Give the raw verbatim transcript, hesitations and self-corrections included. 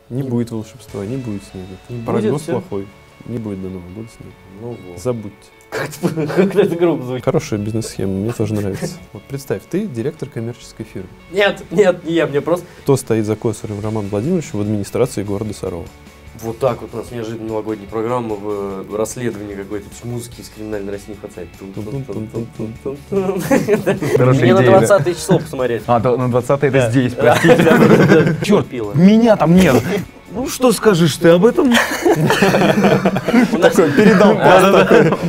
Не будет волшебства, не будет снега. Не Прогноз будет, всё? плохой. Не будет до Нового года снега. Ну вот. Забудьте. Как это грубо звучит. Хорошая бизнес-схема, мне тоже нравится. Вот представь, ты директор коммерческой фирмы. Нет, нет, не я, мне просто... Кто стоит за Косарем Роман Владимирович в администрации города Сарова? Вот так вот у нас неожиданно новогодняя программа в расследовании какой-то, музыки из криминальной России не хватает. Мне на двадцатое число посмотреть. А, да, на двадцатое это Да. здесь, Да. простите. Черт пила. Меня там нет. Ну, что скажешь ты об этом? У нас- Передал Да, да, да.